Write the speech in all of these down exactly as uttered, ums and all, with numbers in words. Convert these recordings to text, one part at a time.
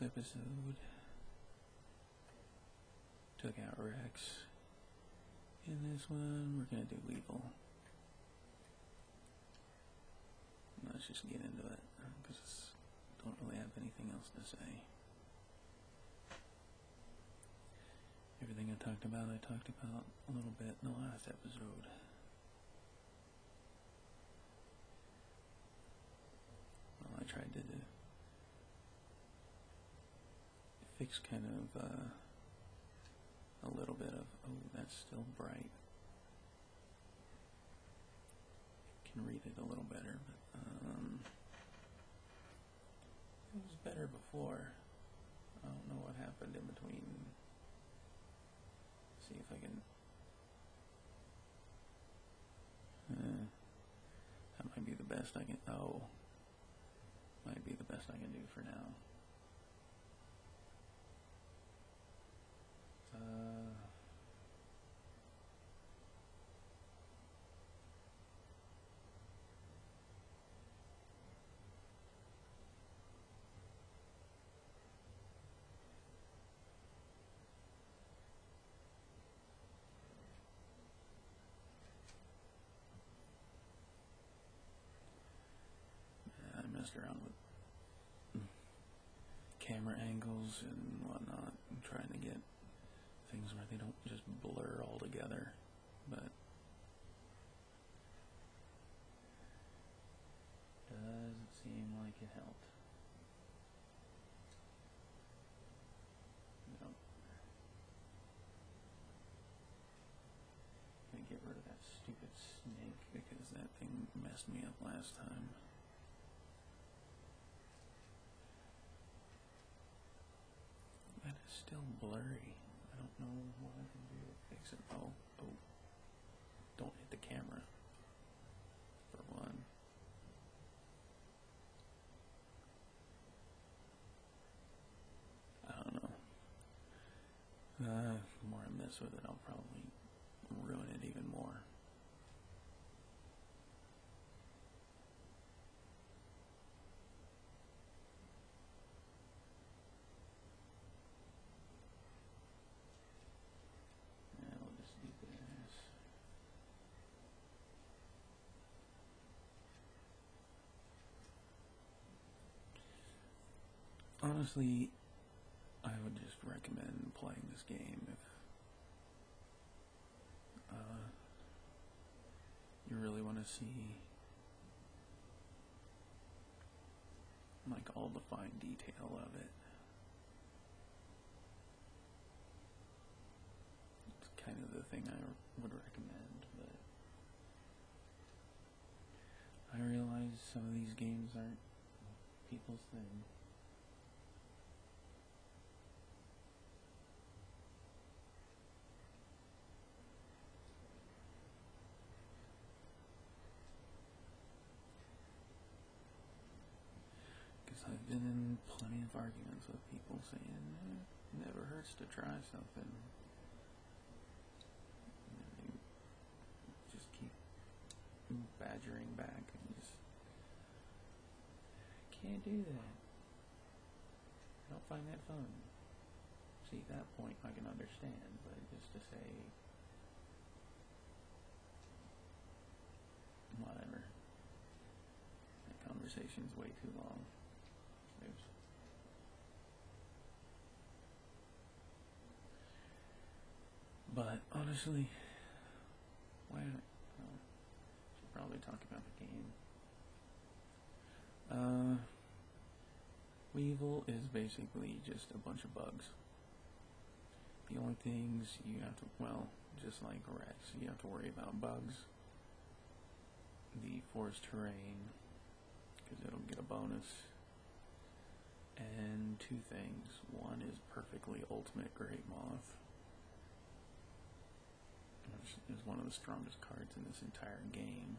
last episode, took out Rex. In this one, we're gonna do Weevil. Let's just get into it, because I don't really have anything else to say. Everything I talked about, I talked about a little bit in the last episode. Well, I tried to fix kind of uh, a little bit of, oh, that's still bright. Can read it a little better, but um, it was better before. I don't know what happened in between. See if I can. Uh, that might be the best I can. Oh, might be the best I can do for now. Uh, I messed around with camera angles and whatnot, and trying to get things where they don't just blur all together, but doesn't seem like it helped. Nope. Gonna get rid of that stupid snake because that thing messed me up last time. That is still blurry. I don't know what I can do to fix it. Oh, oh. Don't hit the camera, for one. I don't know. Uh, the more I mess with it, I'll probably ruin it even more. Honestly, I would just recommend playing this game if uh, you really want to see like all the fine detail of it. It's kind of the thing I would recommend, but I realize some of these games aren't people's thing. I've been in plenty of arguments with people saying eh, it never hurts to try something. And they just keep badgering back and just can't do that. I don't find that fun. See, at that point I can understand, but just to say whatever. That conversation's way too long. But honestly, why not? Well, should probably talk about the game. Uh, Weevil is basically just a bunch of bugs. The only things you have to, well, just like Rex, you have to worry about bugs, the forest terrain, because it'll get a bonus, and two things. One is perfectly ultimate Great Moth, which is one of the strongest cards in this entire game.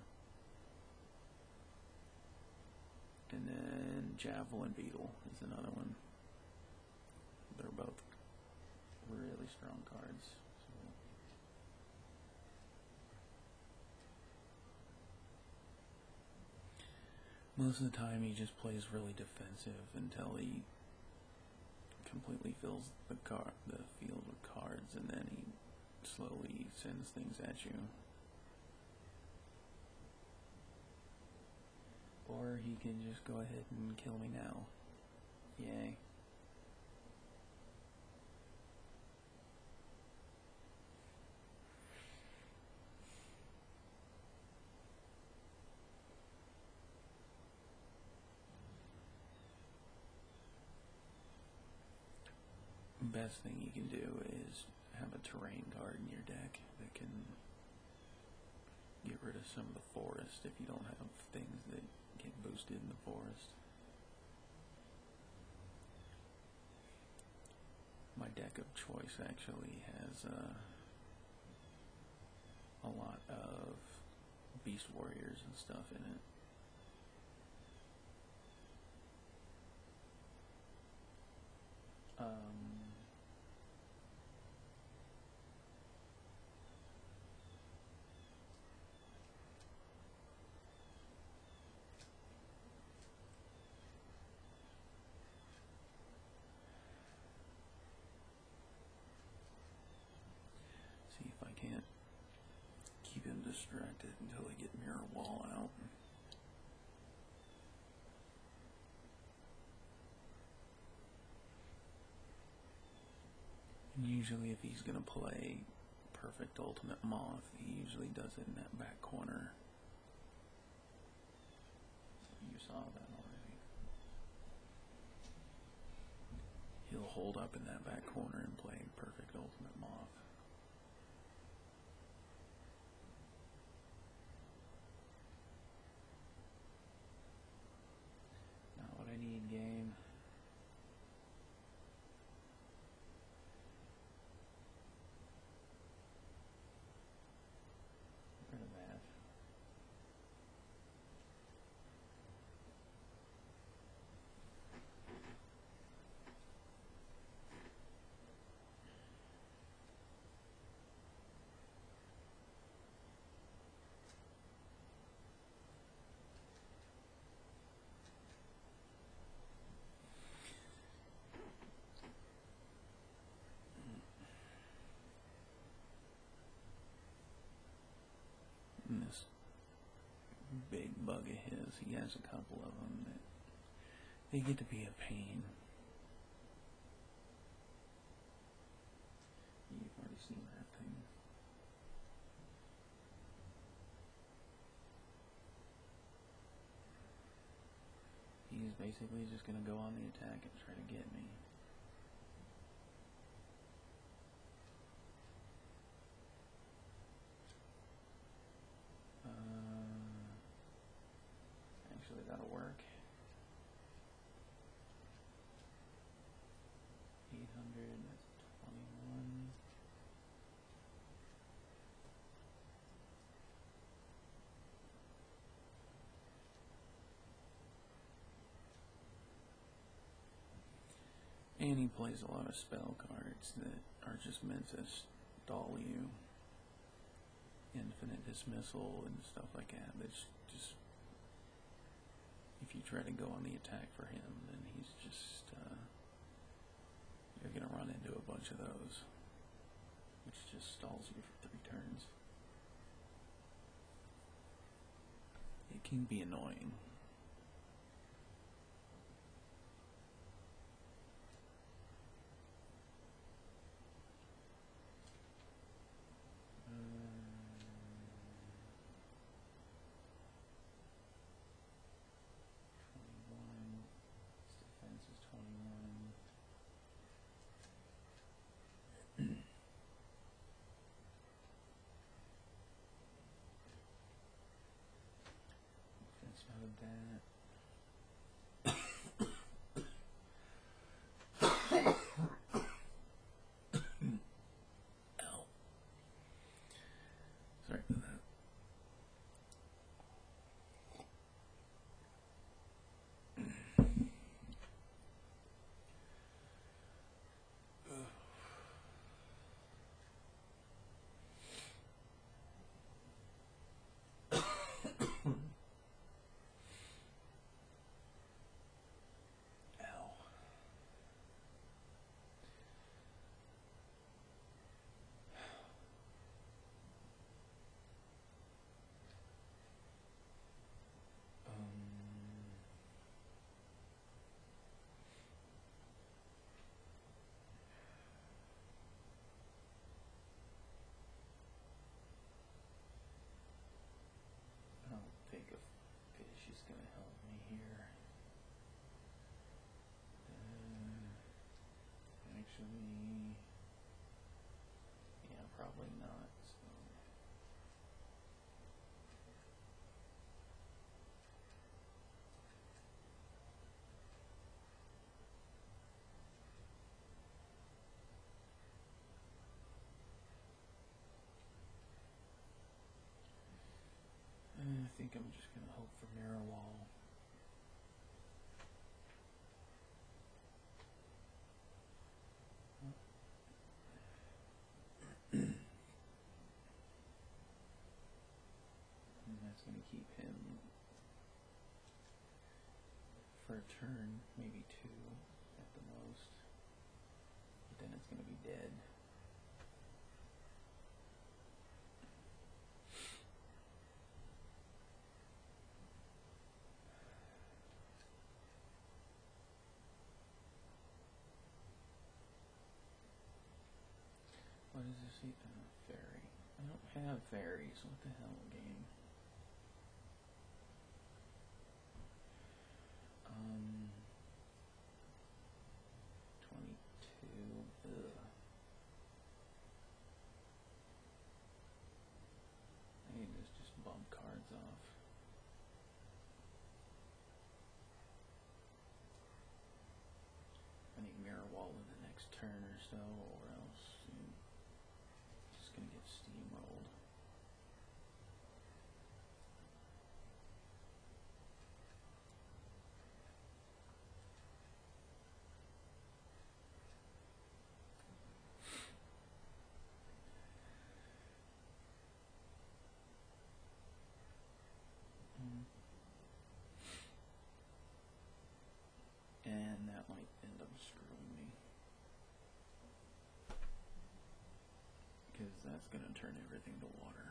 And then Javelin Beetle is another one. They're both really strong cards. So. Most of the time he just plays really defensive until he completely fills the car the field with cards, and then he slowly sends things at you. Or he can just go ahead and kill me now. Yay. Best thing you can do is have a terrain card in your deck that can get rid of some of the forest if you don't have things that get boosted in the forest. My deck of choice actually has uh, a lot of beast warriors and stuff in it. Um, see if I can't keep him distracted until I get Mirror Wall out. And usually if he's going to play Perfect Ultimate Moth, he usually does it in that back corner. You saw that already. He'll hold up in that back corner and play Perfect Ultimate Moth. Not what I need, game. Get rid of that. And this big bug of his, he has a couple of them that they get to be a pain. You've already seen that thing. He's basically just going to go on the attack and try to get me. Actually, that'll work. eight hundred, that's twenty-one. And he plays a lot of spell cards that are just meant to stall you. Infinite Dismissal and stuff like that. That's just, if you try to go on the attack for him, then he's just, uh, you're going to run into a bunch of those, which just stalls you for three turns. It can be annoying. That. Ow. Sorry about that. think I'm just gonna hope for Mirror Wall. And that's gonna keep him for a turn, maybe two at the most. But then it's gonna be dead. What is this? Uh, fairy. I don't have fairies. What the hell, game? Um, twenty-two. Ugh. I need to just bump cards off. I need Mirror Wall in the next turn or so, or else I'm just gonna get steamrolled. And that might end up screwing me, because that's going to turn everything to water.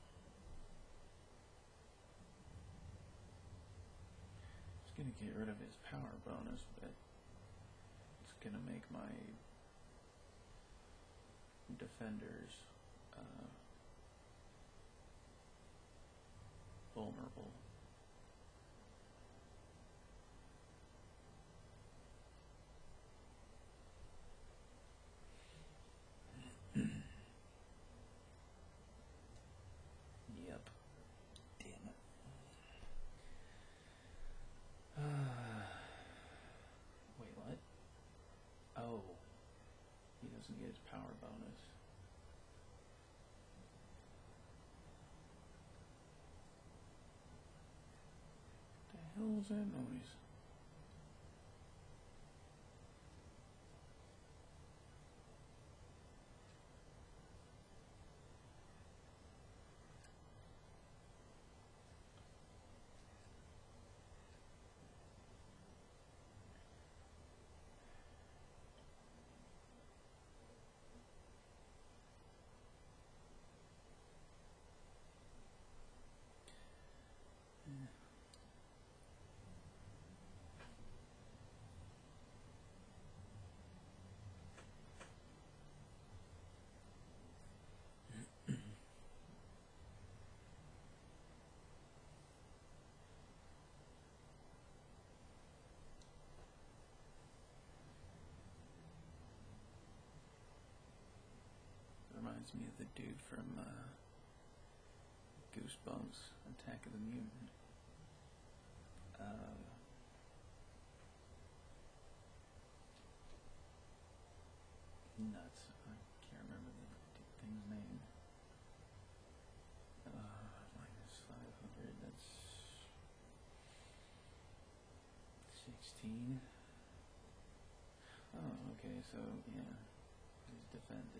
It's going to get rid of his power bonus, but it's going to make my defenders uh, vulnerable. Yep. Damn it. Uh, wait, what? Oh. He doesn't get his power bonus. What the hell was that noise? Reminds me of the dude from uh, Goosebumps, Attack of the Mutant. Uh, nuts. I can't remember the thing's name. Uh, minus five hundred, that's sixteen. Oh, okay, so, yeah, he's defended.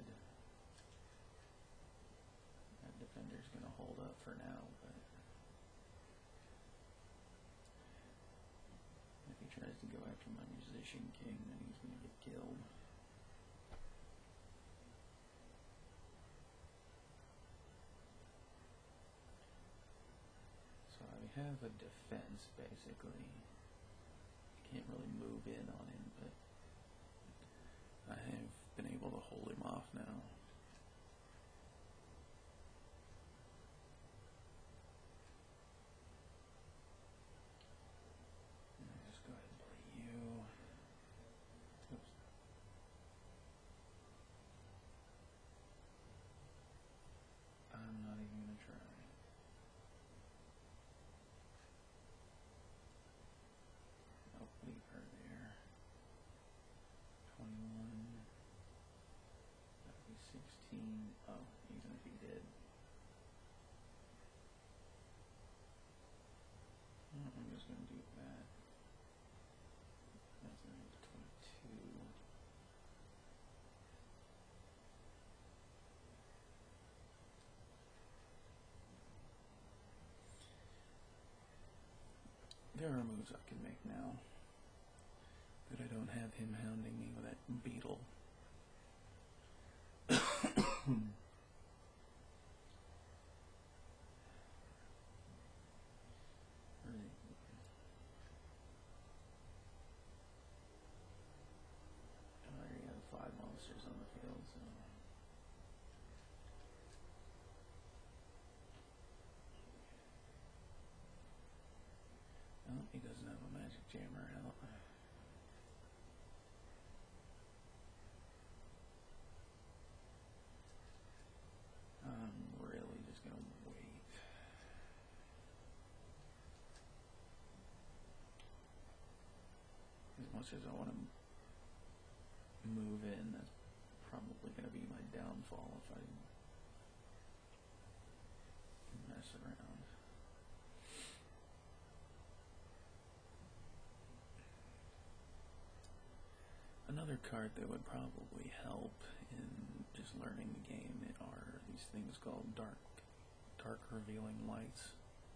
That defender's gonna hold up for now, but if he tries to go after my Musician King, then he's gonna get killed. So I have a defense, basically. I can't really move in on him, but I have been able to hold him off now. Just go ahead and play you. Oops. I'm not even gonna try. I'll leave her there. twenty-one. That'll be there are moves I can make now that I don't have him hounding me with that beetle. I already have five monsters on the field, so. Oh, he doesn't have a magic jammer out. I'm really just gonna wait. As much as I want to move in, that's probably gonna be my downfall if I mess around. Another card that would probably help in just learning the game are these things called dark, dark revealing lights,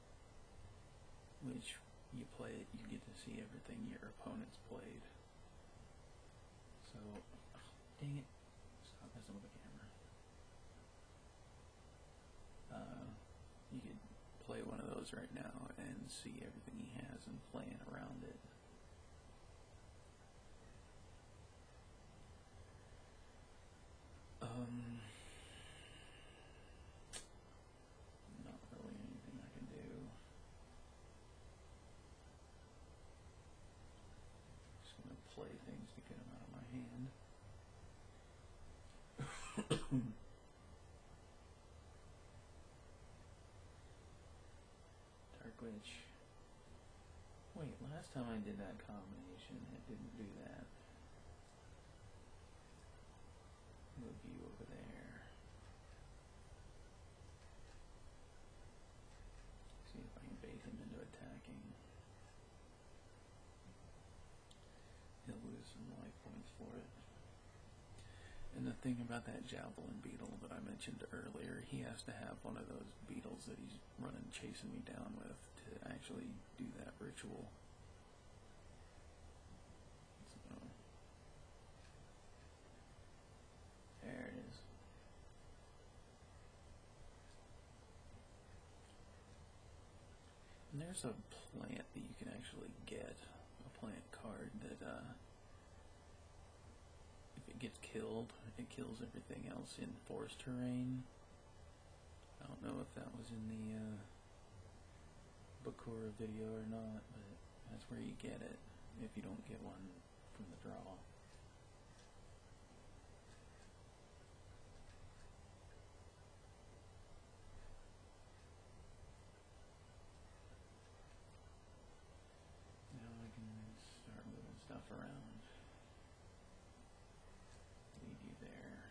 which you play it, you get to see everything your opponent's played. So, oh, dang it! Stop messing with the camera. Uh, you could play one of those right now and see everything he has and playing around it. Um, not really anything I can do. Just gonna play things to get them out of my hand. Dark Witch. Wait, last time I did that combination, it didn't do that. Move you over there. See if I can bait him into attacking. He'll lose some life points for it. And the thing about that javelin beetle that I mentioned earlier, he has to have one of those beetles that he's running chasing me down with to actually do that ritual. So, there it is. And there's a plant that you can actually get, a plant card that uh, if it gets killed, it kills everything else in forest terrain. I don't know if that was in the uh, Bakura video or not, but that's where you get it if you don't get one from the draw. Now I can start moving stuff around. Leave you there.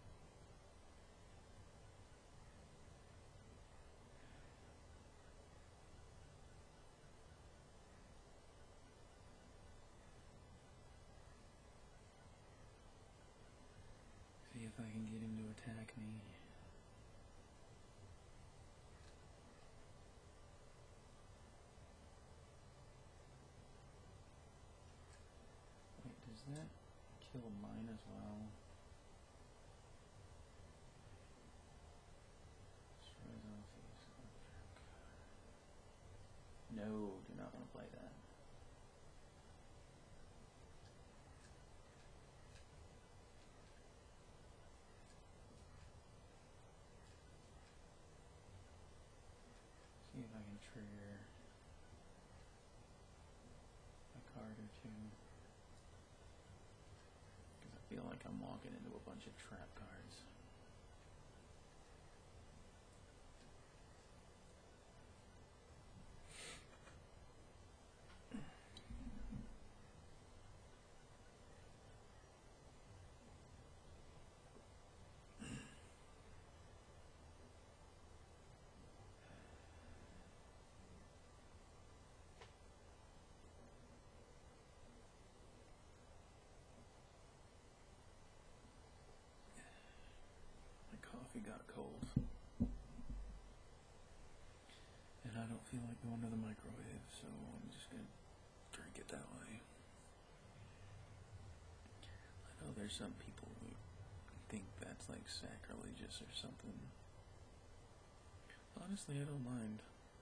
See if I can get him to attack me. Wait, does that kill mine as well? Destroys all face. No, do not want to play that. See if I can trigger a card or two. Because I feel like I'm walking into a bunch of trap cards. don't feel like going to the microwave, so I'm just gonna drink it that way. I know there's some people who think that's like sacrilegious or something. Honestly, I don't mind.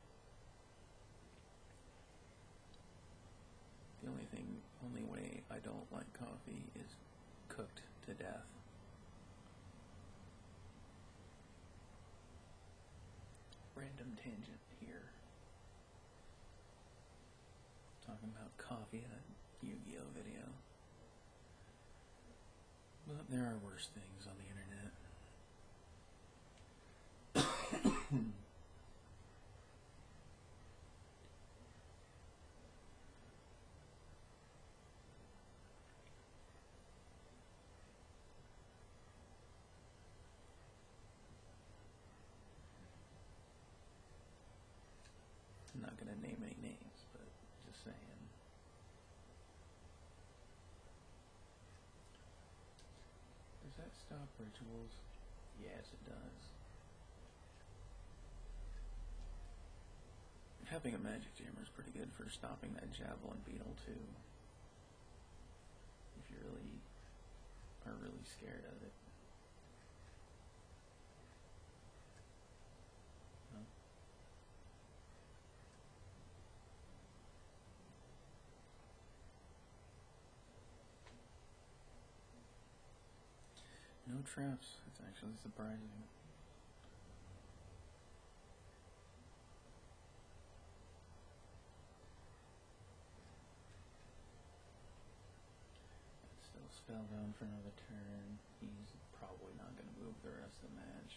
The only thing, only way I don't like coffee is cooked to death. Random tangent here. Talking about coffee in a Yu-Gi-Oh video. But there are worse things on the internet. I'm not gonna name any names, but just saying. Does that stop rituals? Yes, it does. Having a magic jammer is pretty good for stopping that javelin beetle too. If you really are really scared of it. Huh? No traps. It's actually surprising. It's still spellbound for another turn. He's probably not going to move the rest of the match.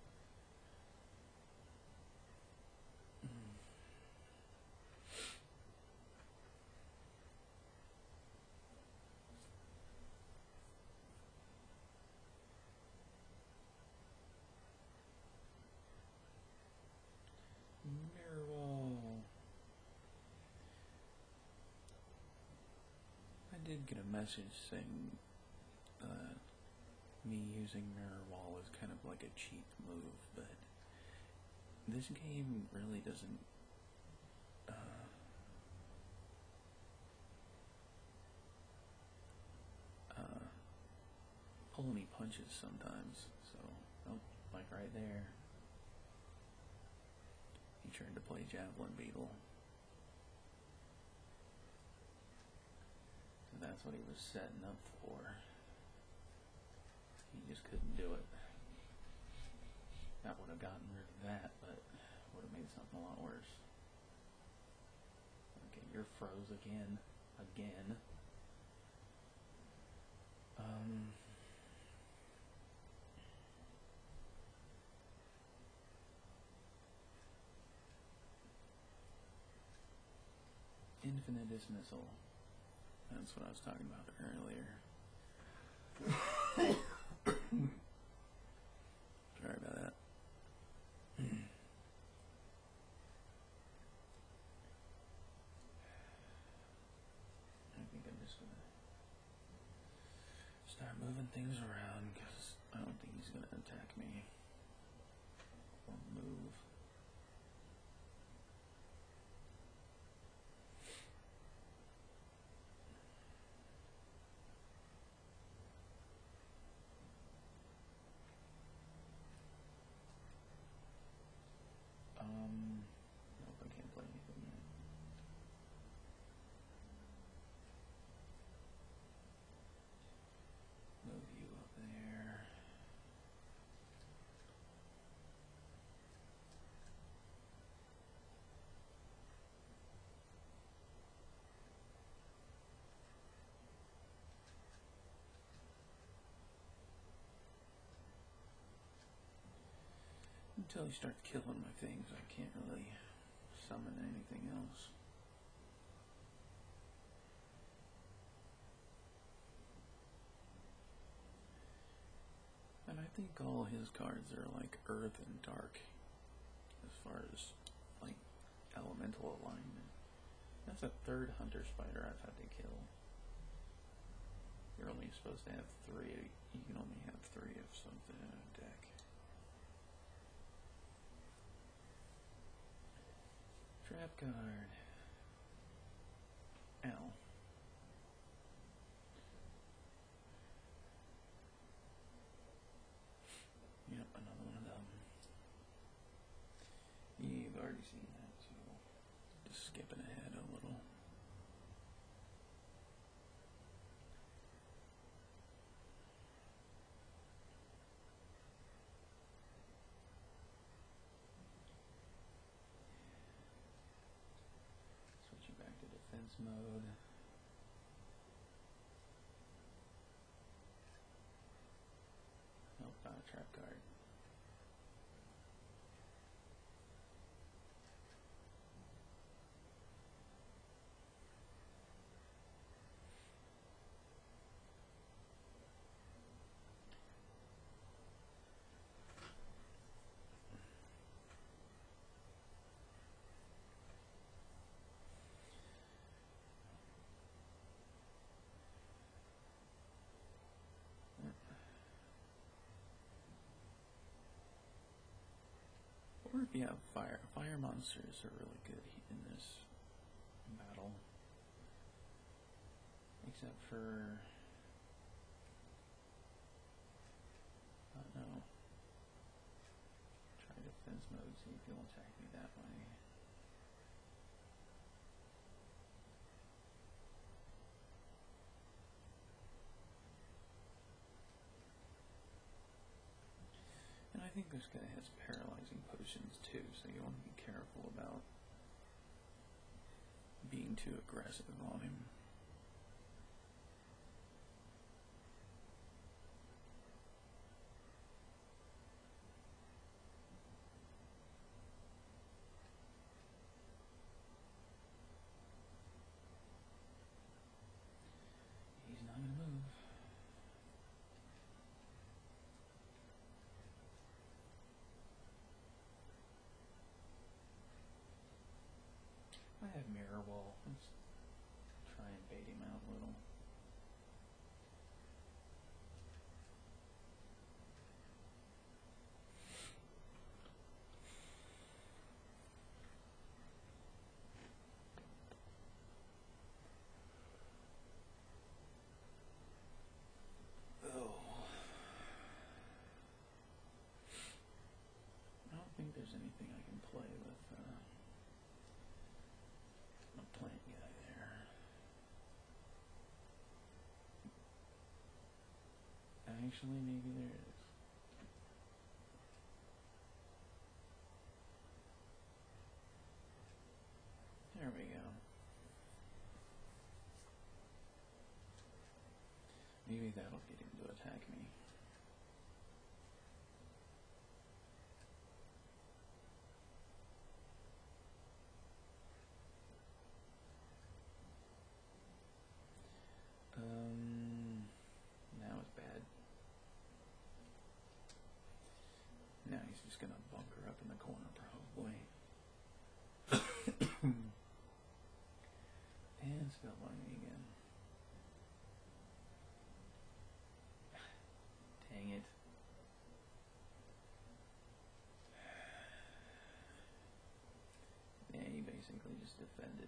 Mirror wall. I did get a message saying uh, me using mirror wall is kind of like a cheap move, but this game really doesn't uh, uh, pull any punches sometimes. So, oh, like right there. He tried to play Javelin Beetle. So that's what he was setting up for. He just couldn't do it. That would have gotten rid of that, but would have made something a lot worse. Okay, you're froze again. Again. Um... Infinite dismissal. That's what I was talking about earlier. Sorry about that. I think I'm just gonna start moving things around because I don't think he's gonna attack me or move. Um, nope, I can't play anything yet. Move you up there. Until he starts killing my things, I can't really summon anything else. And I think all his cards are like earth and dark as far as like elemental alignment. That's a third hunter spider I've had to kill. You're only supposed to have three. You can only have three of something in a deck. Trap card. Ow. Yep, another one of them. You've already seen that, so just skipping ahead a little. Switching back to defense mode. Nope, not a trap card. Or if you have fire, fire monsters are really good in this battle. Except for, I don't know. Try defense mode, see if he'll attack me that way. And I think this guy has paralyzing potions too, so you want to be careful about being too aggressive on him. He's not going to move. I have Mirror Wall. Let's try and bait him out a little. Oh. I don't think there's anything I can play with. Uh, a plant guy there. Actually, maybe there is. There we go. Maybe that'll get him to attack me. Um, now it's bad. Now he's just gonna bunker up in the corner, probably. And spellbind me again. Dang it. Yeah, he basically just defended.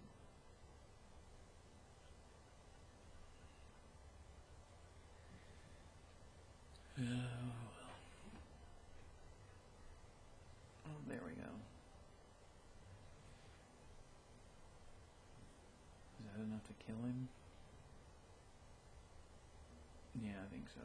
Oh, well. Oh, there we go. Is that enough to kill him? Yeah, I think so.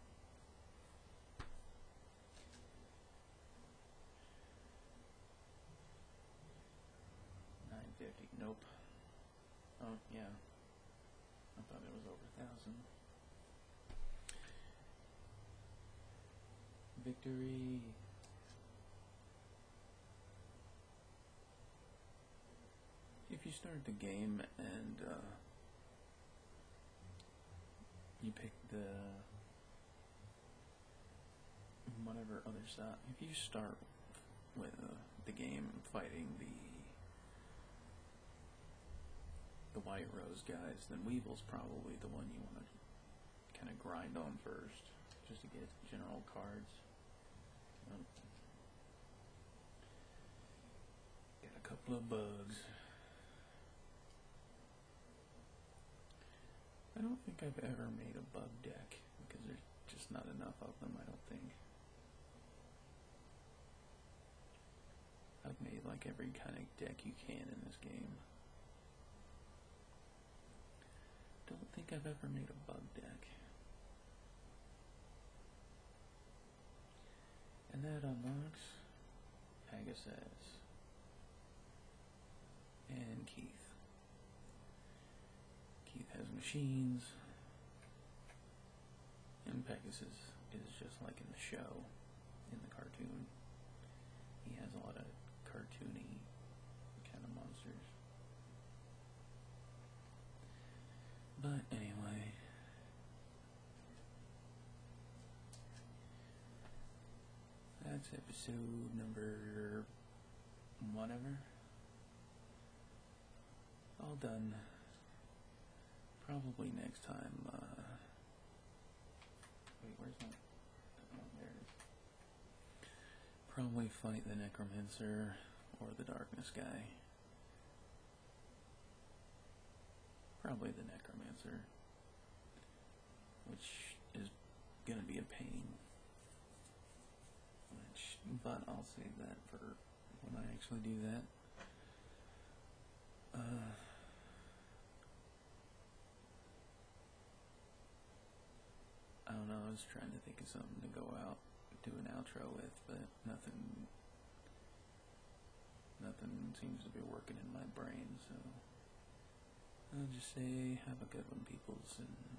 nine fifty. Nope. Oh, yeah. I thought it was over a thousand. Victory. If you start the game and uh, you pick the whatever other side, if you start with uh, the game fighting the the White Rose guys, then Weevil's probably the one you want to kind of grind on first, just to get general cards. Um, gotta a couple of bugs. I don't think I've ever made a bug deck because there's just not enough of them, I don't think. I've made like every kind of deck you can in this game. Don't think I've ever made a bug deck. And that unlocks Pegasus and Keith. Keith has machines, and Pegasus is just like in the show, in the cartoon. He has a lot of cartoony kind of monsters. But anyway, that's episode number whatever. All done. Probably next time, uh, wait, where's my, oh, there it is. Probably fight the Necromancer or the Darkness guy. Probably the Necromancer, which is gonna be a pain. Which, but I'll save that for when I actually do that. Uh, I don't know, I was trying to think of something to go out, do an outro with, but nothing, nothing seems to be working in my brain, so I'll just say, have a good one, peoples, and